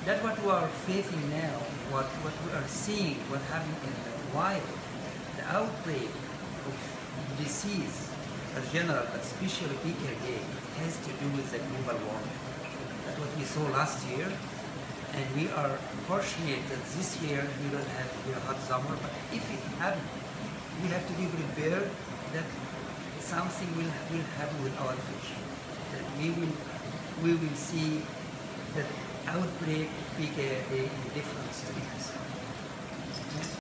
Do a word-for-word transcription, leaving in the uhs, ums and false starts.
That's what we are facing now, what, what we are seeing, what happened in the wild. The outbreak of disease as general, but especially P K A, has to do with the global warming. That's what we saw last year, and we are fortunate that this year we don't have a hot summer, but if it happens, we have to be prepared that something will, will happen with our fish. That we will, we will see that outbreak P K A in different streams.